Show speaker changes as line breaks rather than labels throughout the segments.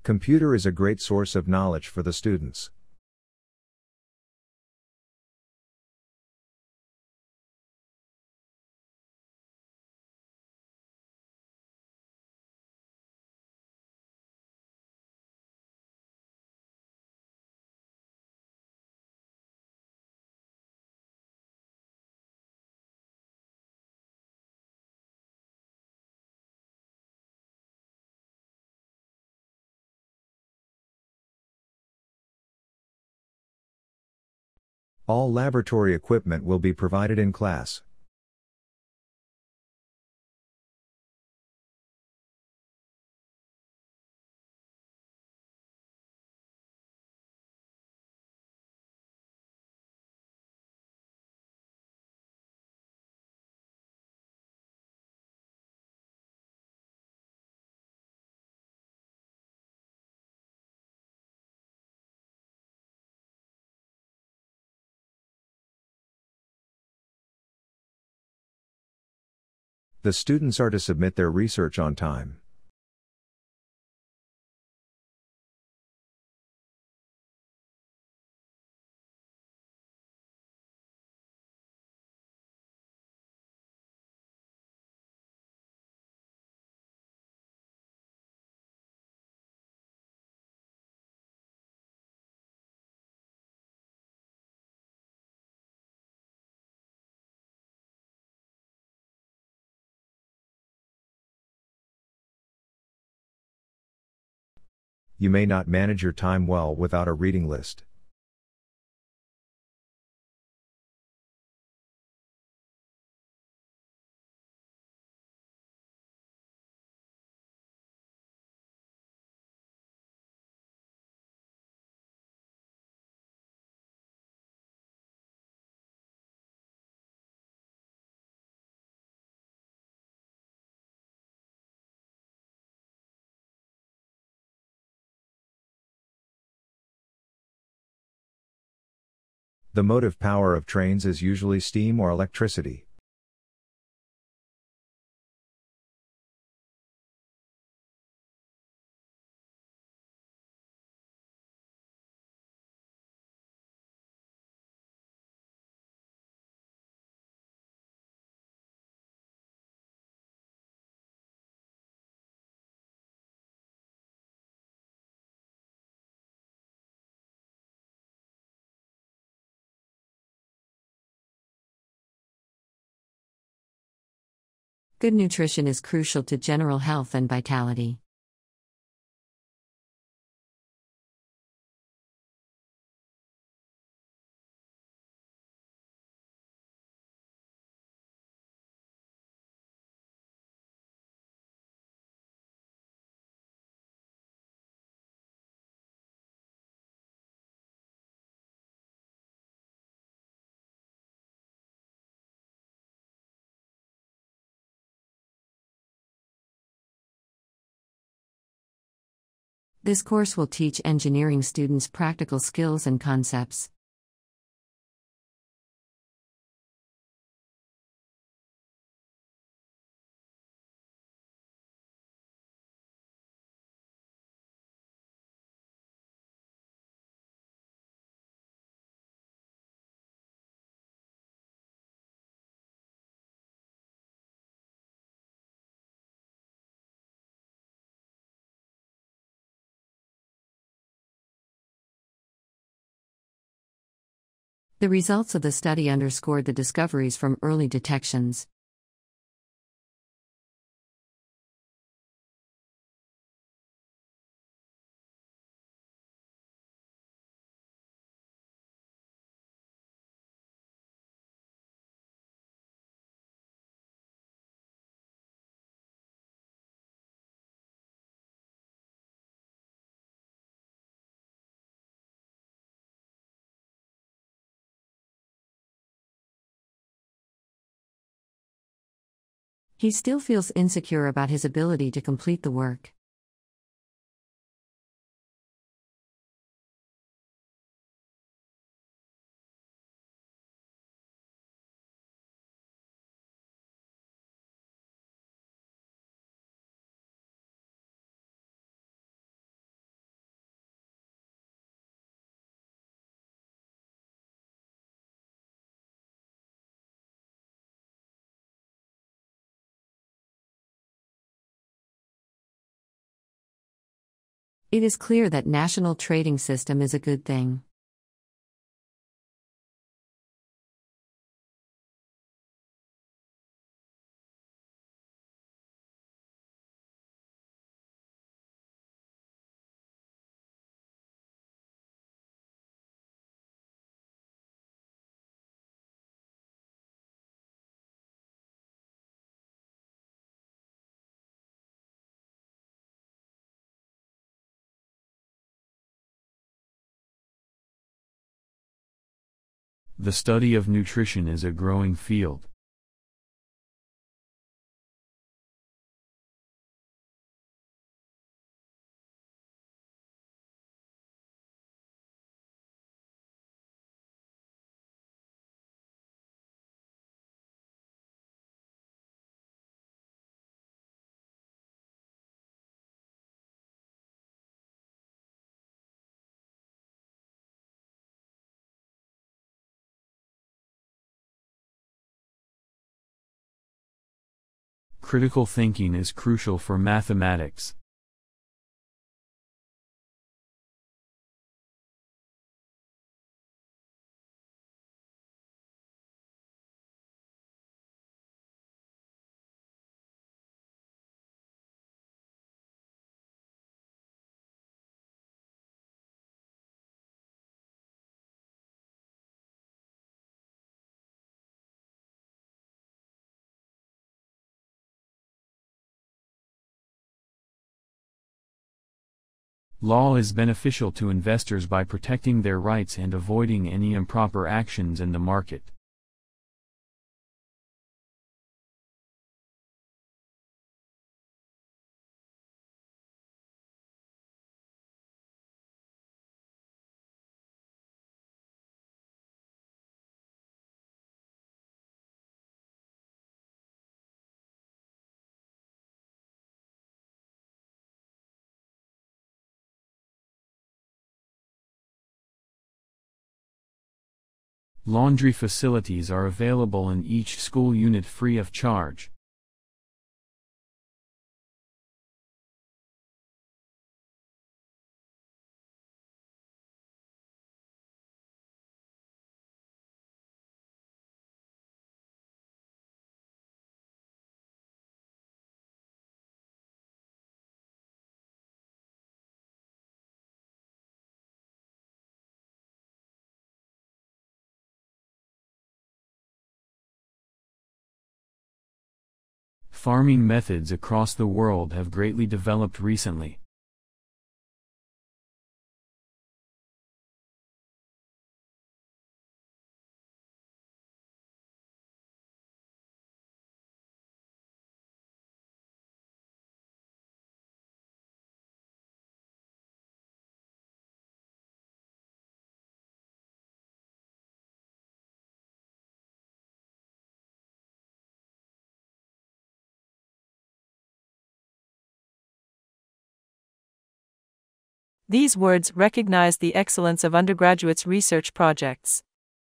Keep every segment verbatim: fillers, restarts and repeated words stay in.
Computer is a great source of knowledge for the students. All laboratory equipment will be provided in class. The students are to submit their research on time. You may not manage your time well without a reading list. The motive power of trains is usually steam or electricity.
Good nutrition is crucial to general health and vitality. This course will teach engineering students practical skills and concepts. The results of the study underscored the discoveries from early detections. He still feels insecure about his ability to complete the work. It is clear that national trading system is a good thing.
The study of nutrition is a growing field. Critical thinking is crucial for mathematics. Law is beneficial to investors by protecting their rights and avoiding any improper actions in the market. Laundry facilities are available in each school unit free of charge. Farming methods across the world have greatly developed recently.
These words recognize the excellence of undergraduates' research projects.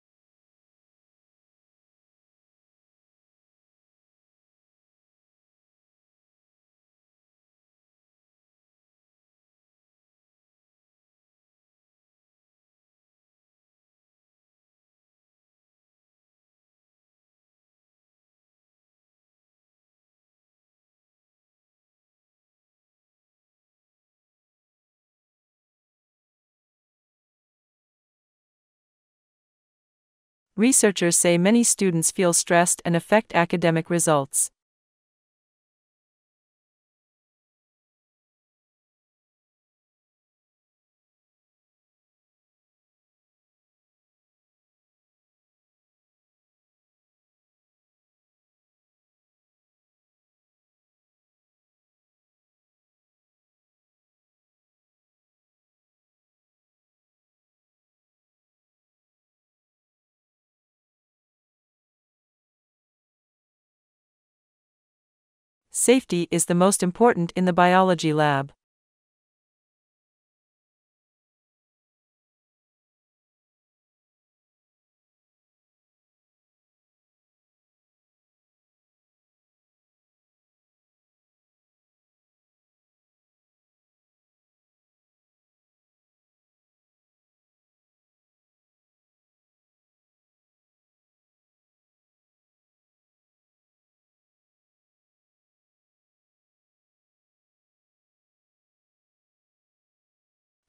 Researchers say many students feel stressed and affect academic results. Safety is the most important in the biology lab.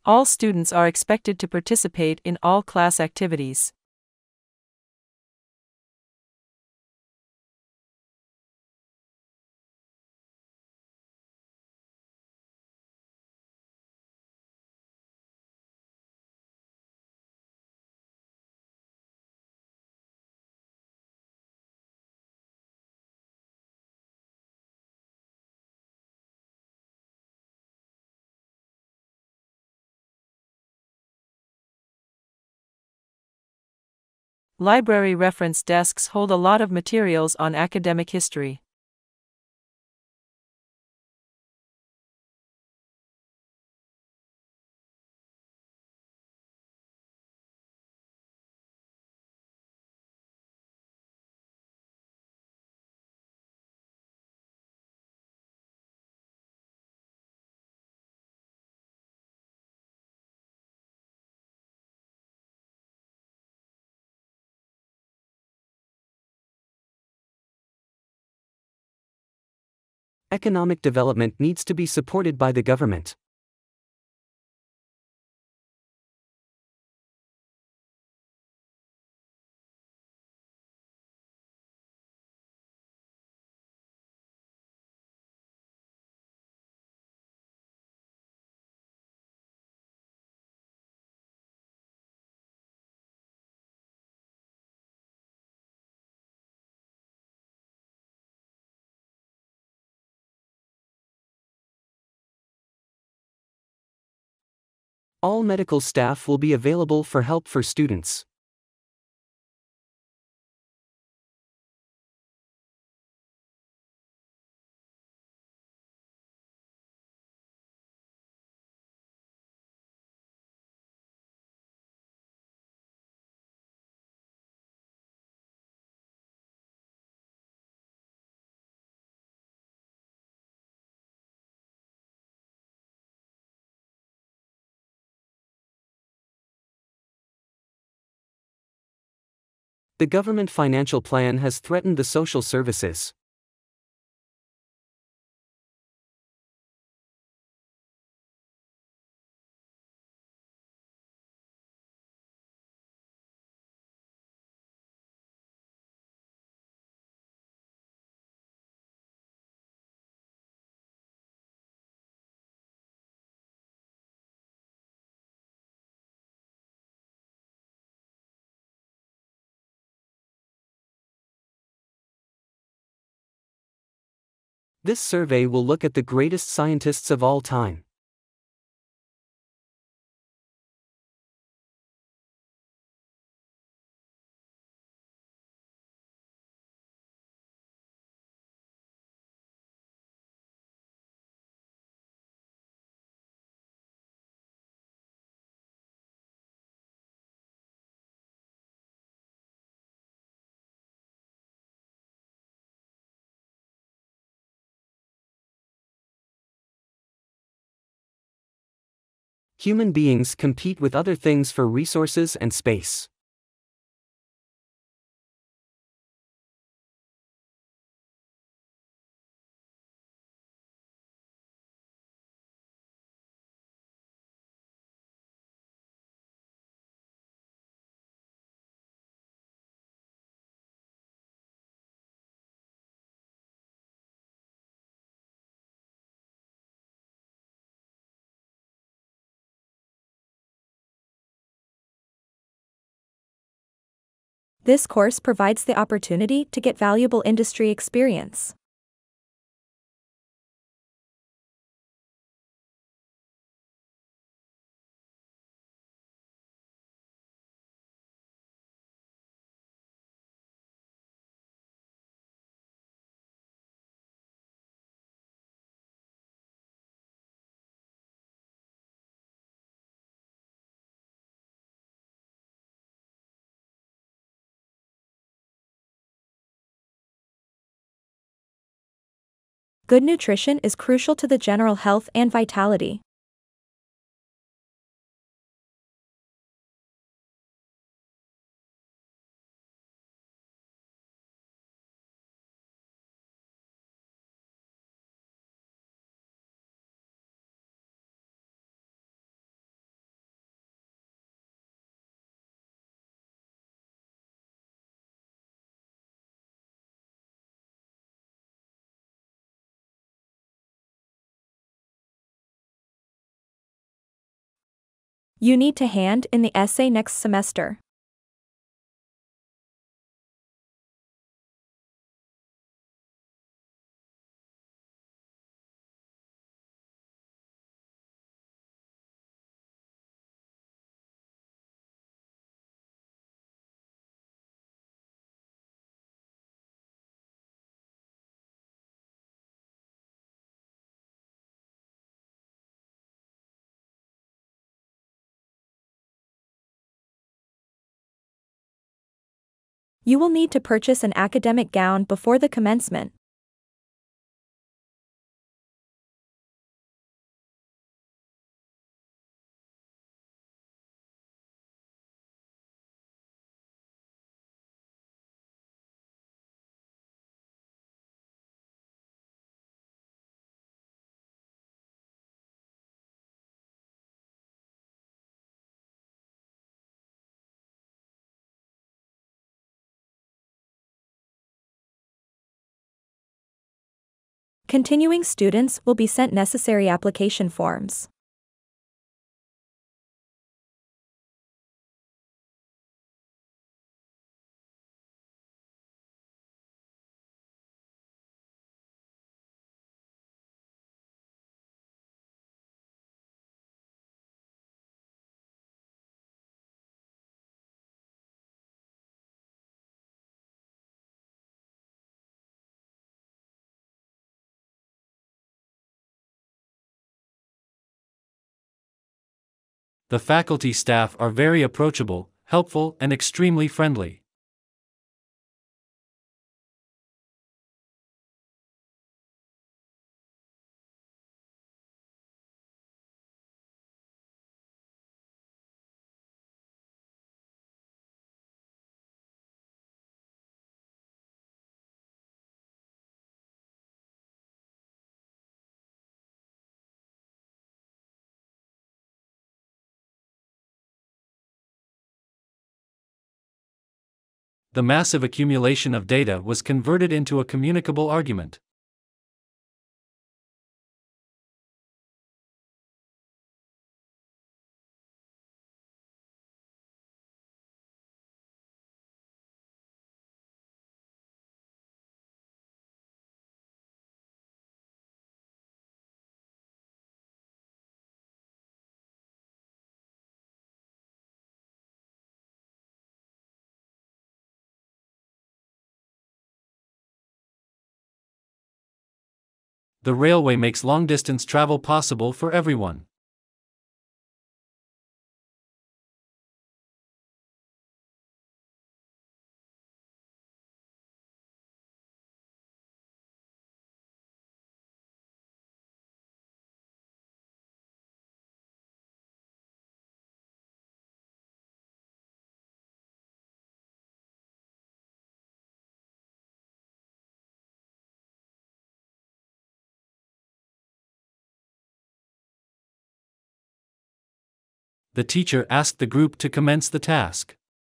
All students are expected to participate in all class activities. Library reference desks hold a lot of materials on academic history.
Economic development needs to be supported by the government. All medical staff will be available for help for students. The government financial plan has threatened the social services. This survey will look at the greatest scientists of all time. Human beings compete with other things for resources and space.
This course provides the opportunity to get valuable industry experience. Good nutrition is crucial to the general health and vitality. You need to hand in the essay next semester. You will need to purchase an academic gown before the commencement. Continuing students will be sent necessary application forms.
The faculty staff are very approachable, helpful, and extremely friendly. The massive accumulation of data was converted into a communicable argument. The railway makes long-distance travel possible for everyone. The teacher asked the group to commence the task.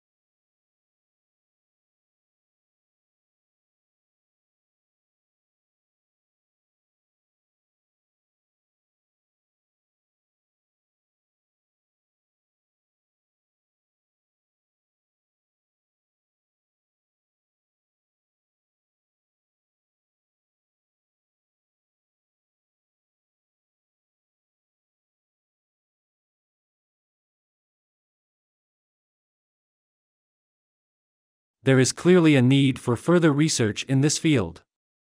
There is clearly a need for further research in this field.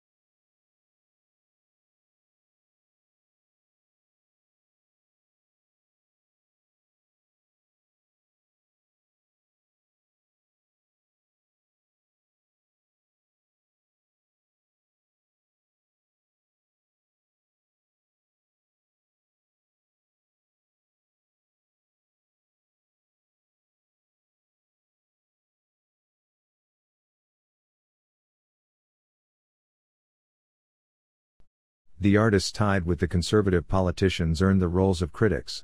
The artists tied with the conservative politicians earned the roles of critics.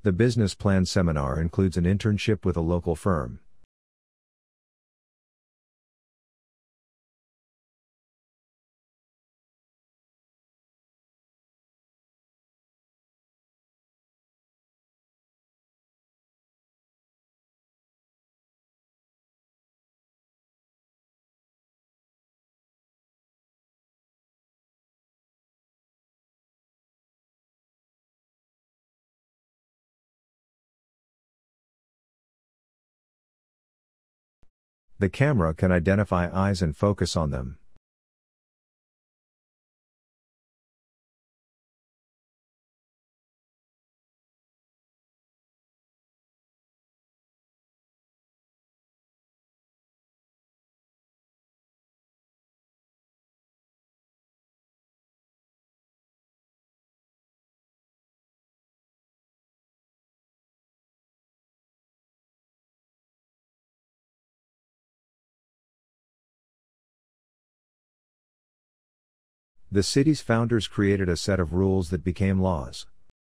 The business plan seminar includes an internship with a local firm. The camera can identify eyes and focus on them. The city's founders created a set of rules that became laws.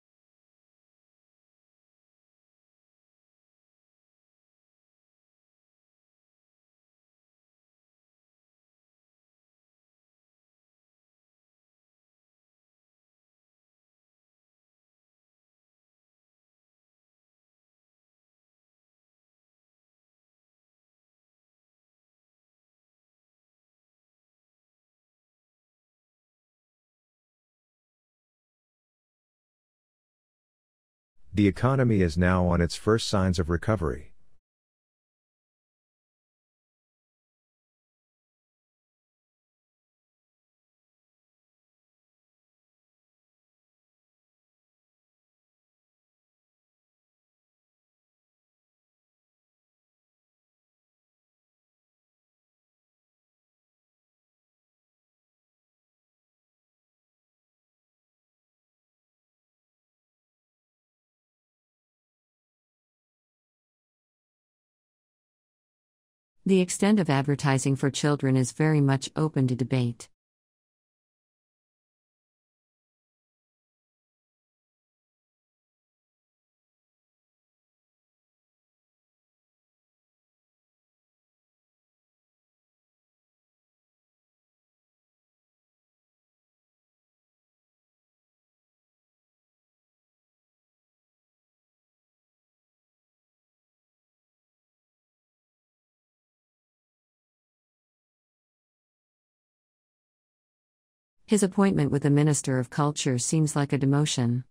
The economy is now on its first signs of recovery.
The extent of advertising for children is very much open to debate. His appointment with the Minister of Culture seems like a demotion.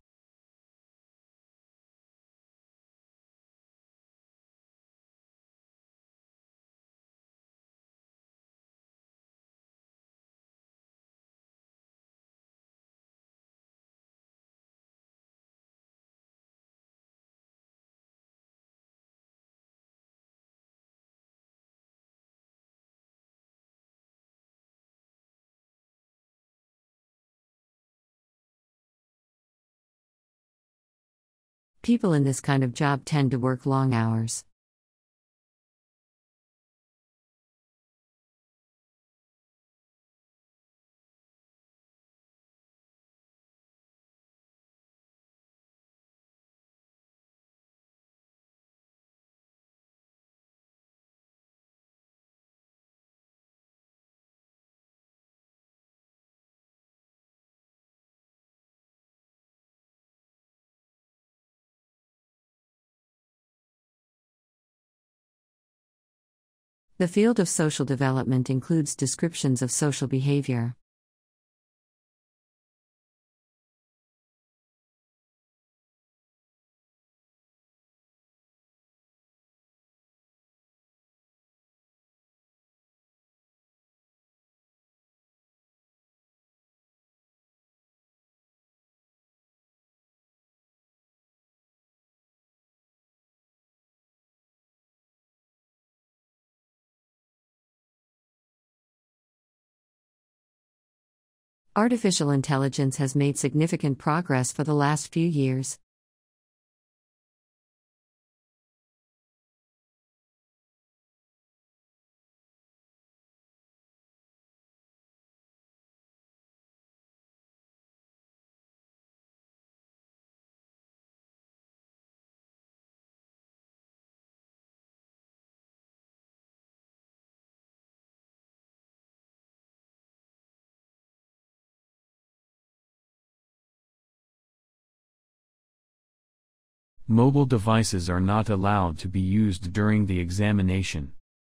People in this kind of job tend to work long hours. The field of social development includes descriptions of social behavior. Artificial intelligence has made significant progress for the last few years.
Mobile devices are not allowed to be used during the examination.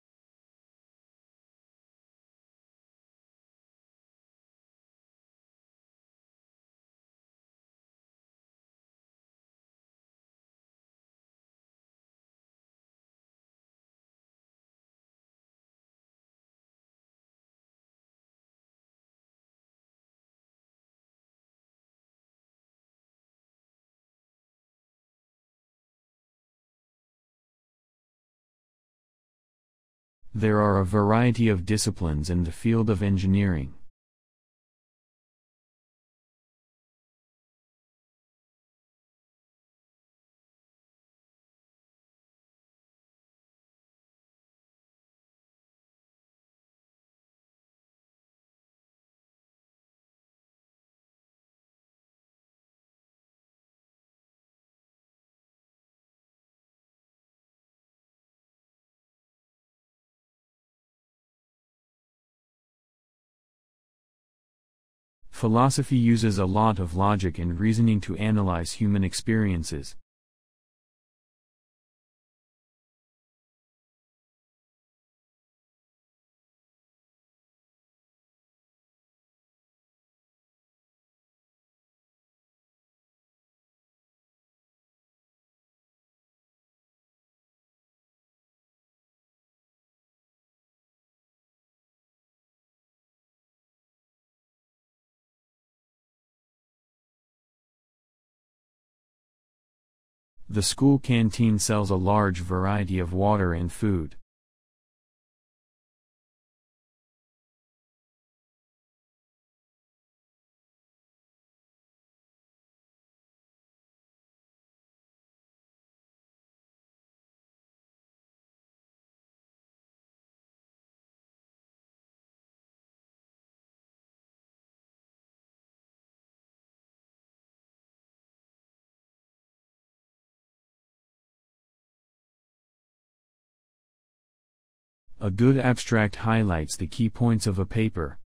There are a variety of disciplines in the field of engineering. Philosophy uses a lot of logic and reasoning to analyze human experiences. The school canteen sells a large variety of water and food. A good abstract highlights the key points of a paper.